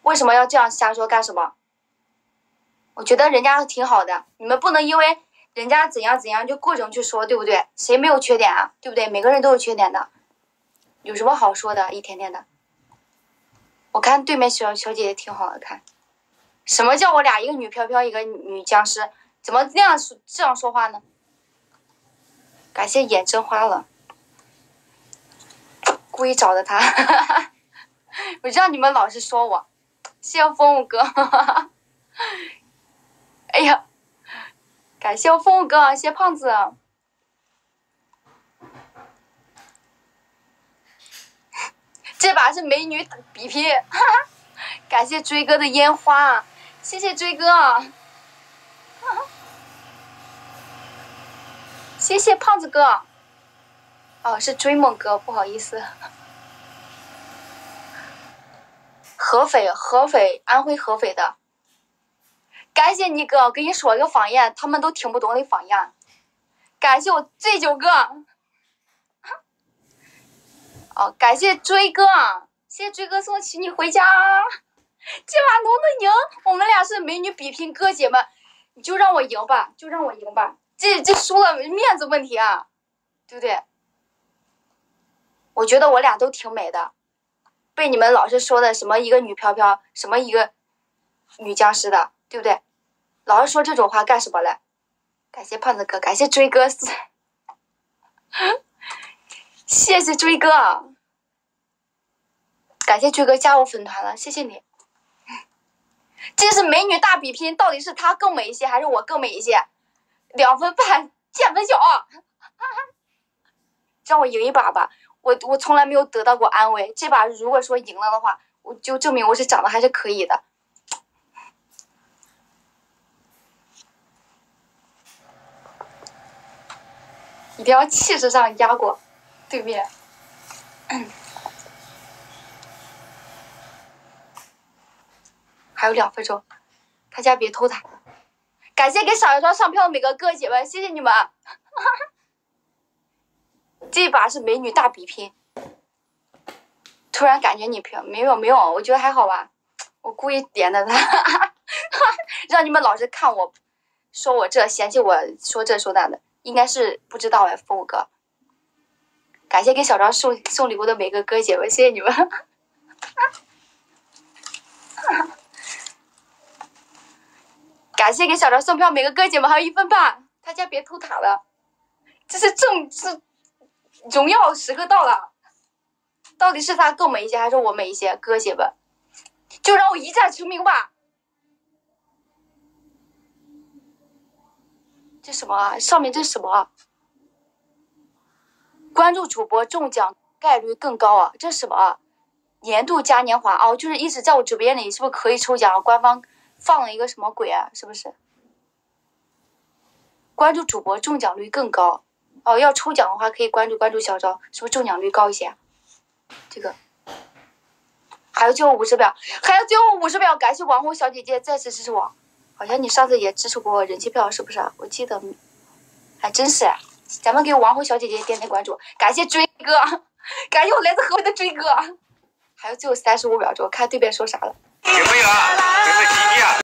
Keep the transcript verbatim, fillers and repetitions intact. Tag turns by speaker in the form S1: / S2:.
S1: 为什么要这样瞎说干什么？我觉得人家挺好的，你们不能因为人家怎样怎样就过种去说，对不对？谁没有缺点啊？对不对？每个人都有缺点的，有什么好说的？一天天的。我看对面小小姐姐挺好的，看什么叫我俩一个女飘飘，一个女僵尸，怎么那样这样说话呢？感谢眼真花了，故意找的他，我知道你们老是说我，谢谢风舞哥，哎呀，感谢我风舞哥，谢谢胖子，这把是美女比拼，哈哈，感谢追哥的烟花，谢谢追哥，哈哈，谢谢胖子哥，哦，是追梦哥，不好意思。合肥，合肥，安徽合肥的，感谢你哥，我跟你说一个方言，他们都听不懂的方言。感谢我醉酒哥，哦，感谢追哥，谢谢追哥送娶你回家。今晚能不能赢？我们俩是美女比拼，哥姐们，你就让我赢吧，就让我赢吧。这这输了面子问题啊，对不对？我觉得我俩都挺美的。被你们老是说的什么一个女飘飘，什么一个女僵尸的，对不对？老是说这种话干什么嘞？感谢胖子哥，感谢追哥，谢谢追哥，感谢追哥加我粉团了，谢谢你。这是美女大比拼，到底是她更美一些，还是我更美一些？两分半，见分晓，让我赢一把吧。我我从来没有得到过安慰，这把如果说赢了的话，我就证明我是长得还是可以的。一定要气势上压过对面。还有两分钟，大家别偷塔。感谢给小月霜上票的每个哥姐们，谢谢你们。这把是美女大比拼。突然感觉你漂没有没有，我觉得还好吧。我故意点的他，让你们老是看我，说我这嫌弃我说这说那的，应该是不知道哎，风舞哥。感谢给小张送送礼物的每个哥姐们，谢谢你们。感谢给小张送票每个哥姐们，还有一分半，大家别偷塔了，这是正是荣耀时刻到了。到底是他更美一些，还是我美一些？哥姐们，就让我一战成名吧！这什么啊？上面这什么啊？关注主播中奖概率更高啊！这什么啊？年度嘉年华哦，就是一直在我直播间里，是不是可以抽奖？官方放了一个什么鬼啊？是不是？关注主播中奖率更高哦，要抽奖的话可以关注关注小昭，是不是中奖率高一些？这个还有最后五十秒，还有最后五十秒，感谢网红小姐姐再次支持我。好像你上次也支持过我人气票，是不是啊？我记得还真是。咱们给网红小姐姐点点关注，感谢追哥，感谢我来自合肥的追哥。还有最后三十五秒钟，看对面说啥了。有没有啊？有没有吉吉啊？